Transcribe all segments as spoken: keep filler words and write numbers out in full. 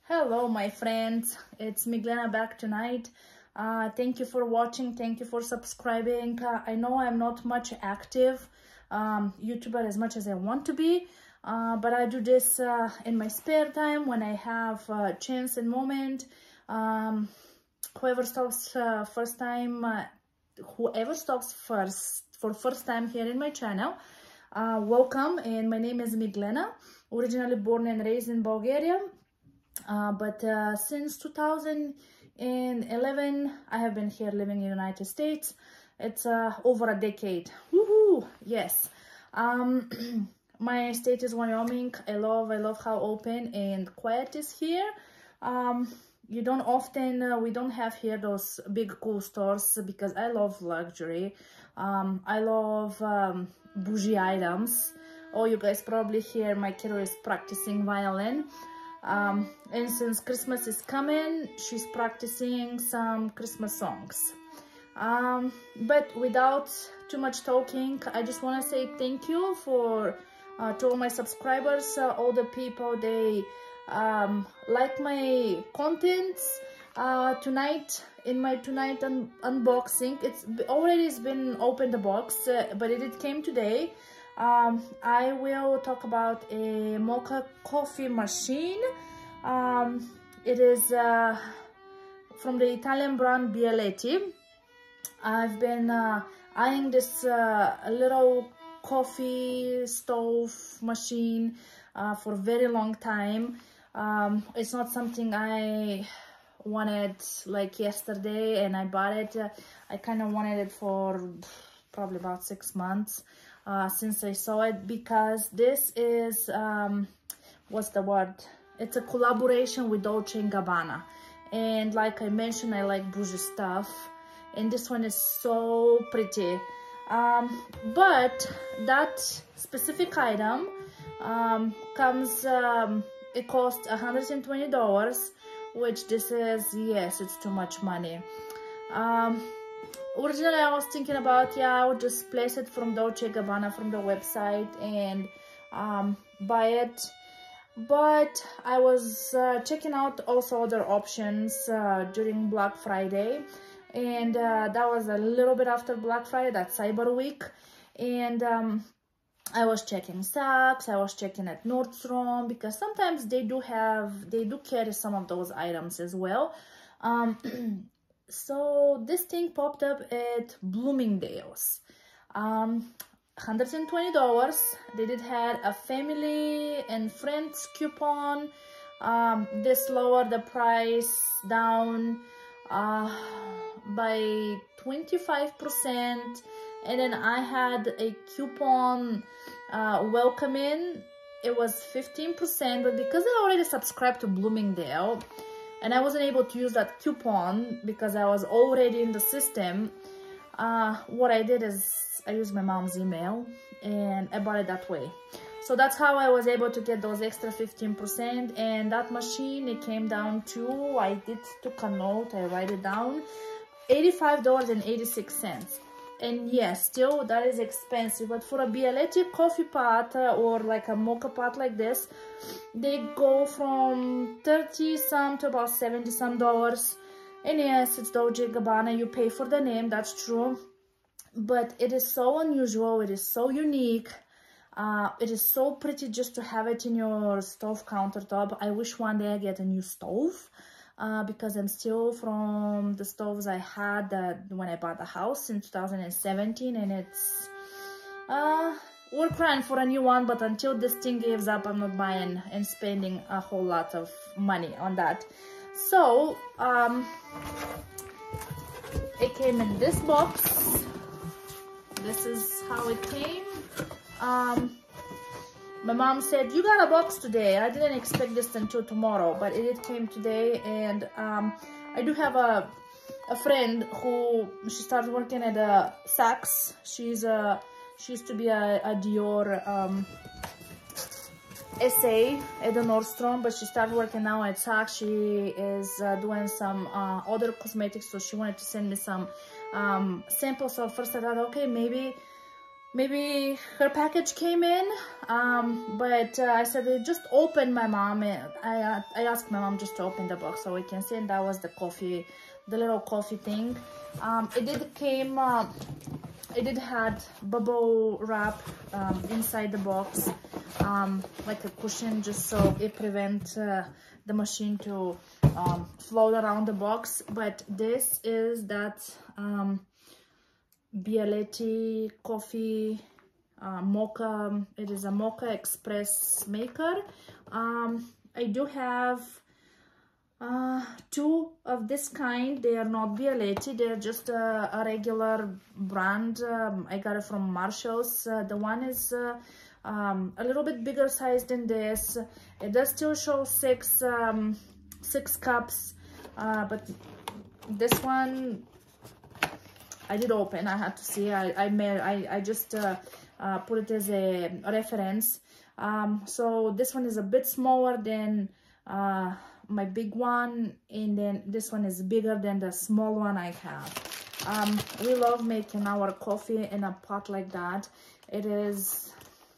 Hello, my friends. It's Miglena back tonight. Uh, thank you for watching. Thank you for subscribing. Uh, I know I'm not much active um, YouTuber as much as I want to be, uh, but I do this uh, in my spare time when I have a chance and moment. Um, whoever stops uh, first time, uh, whoever stops first for first time here in my channel, uh, welcome. And my name is Miglena, originally born and raised in Bulgaria. Uh, but uh, since two thousand eleven, I have been here living in the United States. It's uh, over a decade. Woohoo! Yes. Um, my state is Wyoming. I love, I love how open and quiet is here. Um, you don't often, uh, we don't have here those big cool stores because I love luxury. Um, I love um, bougie items. Oh, you guys probably hear my kiddo is practicing violin. Um, and since Christmas is coming, she's practicing some Christmas songs. Um, but without too much talking, I just want to say thank you for uh, to all my subscribers, uh, all the people they um, like my contents. Uh, tonight in my tonight un unboxing, it's already it's been opened the box, uh, but it, it came today. Um, I will talk about a mocha coffee machine. Um, it is uh, from the Italian brand Bialetti. I've been uh, eyeing this uh, little coffee stove machine uh, for a very long time. Um, it's not something I wanted like yesterday and I bought it. Uh, I kind of wanted it for probably about six months. Uh, since I saw it, because this is, um, what's the word? It's a collaboration with Dolce and Gabbana. And like I mentioned, I like bougie stuff. And this one is so pretty. Um, but that specific item um, comes, um, it costs one hundred twenty dollars, which this is, yes, it's too much money. Um, Originally, I was thinking about, yeah, I would just place it from Dolce and Gabbana from the website and um, buy it. But I was uh, checking out also other options uh, during Black Friday. And uh, that was a little bit after Black Friday, that Cyber Week. And um, I was checking Saks, I was checking at Nordstrom, because sometimes they do have, they do carry some of those items as well. Um, So this thing popped up at Bloomingdale's, um, one hundred twenty dollars. They did have a family and friends coupon. Um, this lowered the price down uh, by twenty-five percent. And then I had a coupon uh, welcome in. It was fifteen percent, but because I already subscribed to Bloomingdale, and I wasn't able to use that coupon because I was already in the system, uh, what I did is I used my mom's email and I bought it that way. So that's how I was able to get those extra fifteen percent. And that machine, it came down to, I did took a note, I write it down, eighty-five dollars and eighty-six cents. And yes, still that is expensive, but for a Bialetti coffee pot uh, or like a mocha pot like this, they go from thirty some to about seventy some dollars. And yes, it's Dolce and Gabbana, you pay for the name, that's true, but it is so unusual, it is so unique, uh, it is so pretty just to have it in your stove countertop. I wish one day I get a new stove. Uh, because I'm still from the stoves I had uh, when I bought the house in two thousand seventeen, and it's uh, we're crying for a new one, but until this thing gives up, I'm not buying and spending a whole lot of money on that. So um, it came in this box. This is how it came. Um, My mom said, you got a box today. I didn't expect this until tomorrow, but it came today. And um, I do have a, a friend who, she started working at a Saks. She's a, she used to be a, a Dior um, S A at the Nordstrom, but she started working now at Saks. She is uh, doing some uh, other cosmetics, so she wanted to send me some um, samples. So first I thought, okay, maybe maybe her package came in, um, but uh, I said, just open, my mom. I, uh, I asked my mom just to open the box so we can see, and that was the coffee, the little coffee thing. Um, it did came, uh, it did had bubble wrap um, inside the box, um, like a cushion, just so it prevents uh, the machine to um, float around the box. But this is that um, Bialetti coffee uh, mocha. It is a mocha express maker. um, I do have uh, two of this kind. They are not Bialetti, they're just a, a regular brand. um, I got it from Marshall's. Uh, the one is uh, um, a little bit bigger size than this. It does still show six um, six cups, uh, but this one I did open. I had to see. I I made. I I just uh, uh, put it as a reference. Um, so this one is a bit smaller than uh, my big one, and then this one is bigger than the small one I have. Um, we love making our coffee in a pot like that. It is.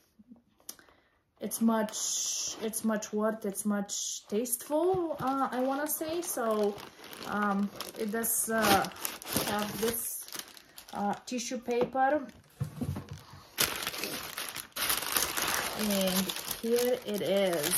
It's much. It's much worth. It's much tasteful. Uh, I want to say so. Um, it does uh, have this. Uh, tissue paper, and here it is,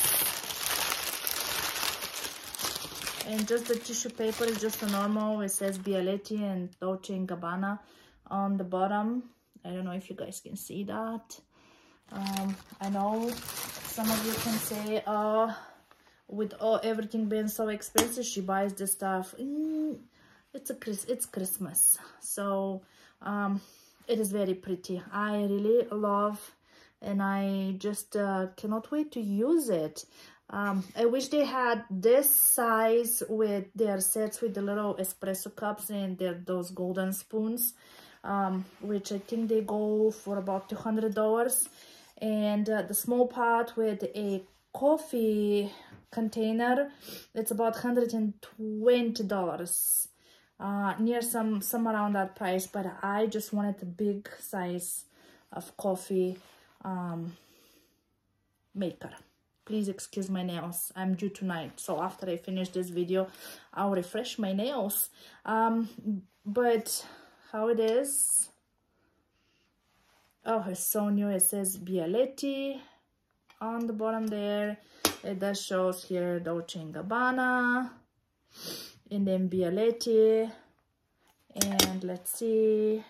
and just the tissue paper is just a normal. It says Bialetti and Dolce and Gabbana on the bottom. I don't know if you guys can see that. um, I know some of you can say, oh, with all everything being so expensive, she buys this stuff. mm, it's a it's Christmas, so um it is very pretty. I really love, and I just uh, cannot wait to use it. um I wish they had this size with their sets with the little espresso cups and their those golden spoons, um which I think they go for about two hundred dollars, and uh, the small pot with a coffee container, it's about one hundred twenty dollars. Uh, near some some around that price, but I just wanted a big size of coffee um, maker. Please excuse my nails, I'm due tonight, so after I finish this video I'll refresh my nails. Um, but how it is, oh, it's so new. It says Bialetti on the bottom there. It does shows here Dolce and Gabbana, and then Bialetti, and let's see,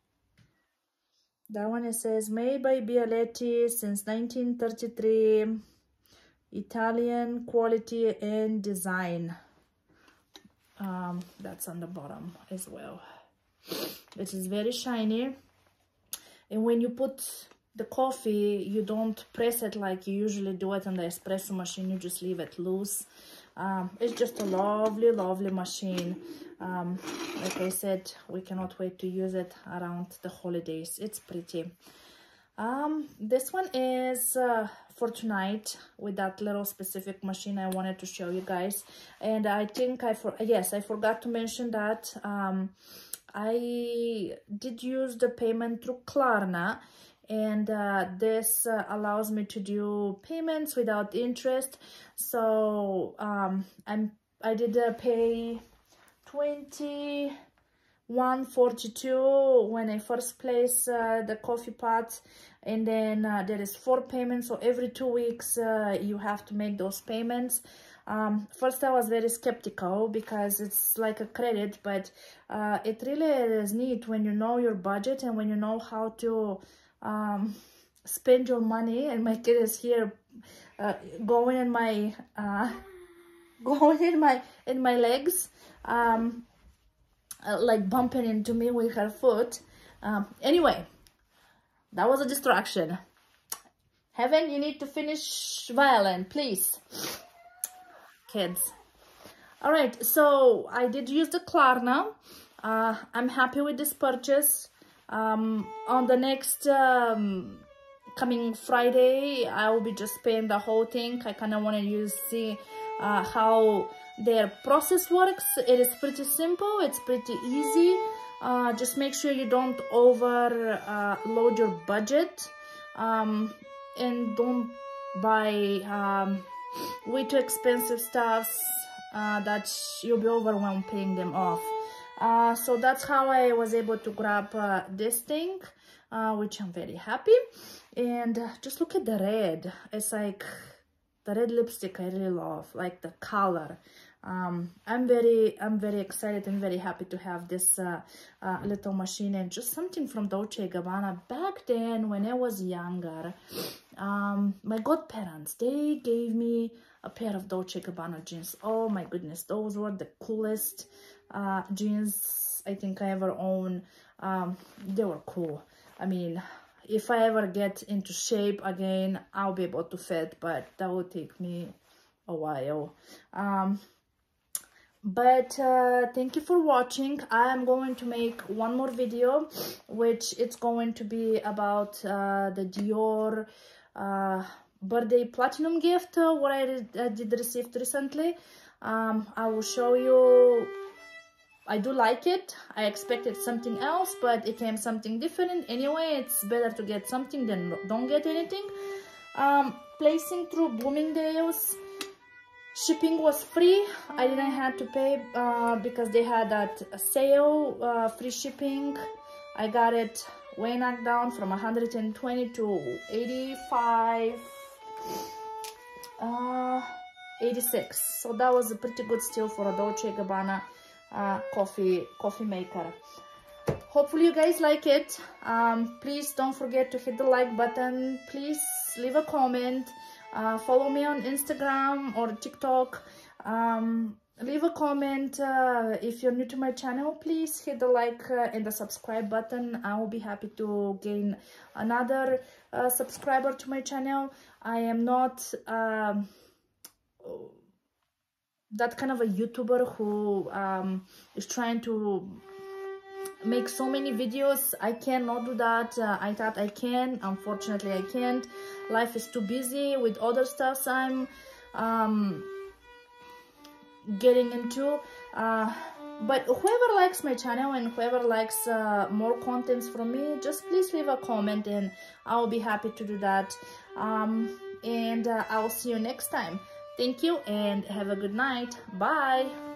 that one it says made by Bialetti since nineteen thirty-three, Italian quality and design. Um, that's on the bottom as well. It is very shiny, and when you put the coffee, you don't press it like you usually do it on the espresso machine. You just leave it loose. Um, it's just a lovely, lovely machine. Um, like I said, we cannot wait to use it around the holidays. It's pretty. Um, this one is uh, for tonight with that little specific machine I wanted to show you guys. And I think I, for yes, I forgot to mention that um, I did use the payment through Klarna. And uh, this uh, allows me to do payments without interest. So um, I'm I did uh, pay twenty-one forty-two when I first placed uh, the coffee pot, and then uh, there is four payments. So every two weeks uh, you have to make those payments. Um, first I was very skeptical because it's like a credit, but uh, it really is neat when you know your budget and when you know how to um spend your money. And my kid is here uh, going in my uh going in my in my legs, um uh, like bumping into me with her foot. Um anyway, that was a distraction. Heaven, you need to finish violin, please, kids. All right, so I did use the Klarna. uh I'm happy with this purchase. Um, on the next um, coming Friday, I will be just paying the whole thing. I kind of want to use see uh, how their process works. It is pretty simple. It's pretty easy. Uh, just make sure you don't over uh, load your budget, um, and don't buy um, way too expensive stuffs uh, that you'll be overwhelmed paying them off. Uh, so that's how I was able to grab uh, this thing, uh, which I'm very happy. And uh, just look at the red. It's like the red lipstick I really love, like the color. Um, I'm very, I'm very excited and very happy to have this uh, uh, little machine, and just something from Dolce and Gabbana. Back then, when I was younger, um, my godparents, they gave me a pair of Dolce and Gabbana jeans. Oh my goodness, those were the coolest uh, jeans I think I ever owned. Um, they were cool. I mean, if I ever get into shape again, I'll be able to fit, but that will take me a while. Um, but uh, thank you for watching. I am going to make one more video, which it's going to be about uh, the Dior uh, birthday platinum gift, uh, what I, did, I did receive recently. Um, I will show you. I do like it. I expected something else, but it came something different. Anyway, it's better to get something than don't get anything. Um, placing through Bloomingdale's. Shipping was free. I didn't have to pay uh, because they had that sale, uh, free shipping. I got it way knocked down from one hundred twenty to eighty-five, uh, eighty-six. So that was a pretty good steal for a Dolce and Gabbana uh, coffee coffee maker. Hopefully you guys like it. Um, please don't forget to hit the like button. Please leave a comment. Uh, follow me on Instagram or TikTok. Um, leave a comment. Uh, if you're new to my channel, please hit the like uh, and the subscribe button. I will be happy to gain another uh, subscriber to my channel. I am not um, that kind of a YouTuber who um, is trying to make so many videos. I cannot do that. uh, I thought I can. Unfortunately, I can't. Life is too busy with other stuff I'm um, getting into. Uh, but whoever likes my channel and whoever likes uh, more contents from me, just please leave a comment and I'll be happy to do that. Um, and uh, I'll see you next time. Thank you and have a good night. Bye.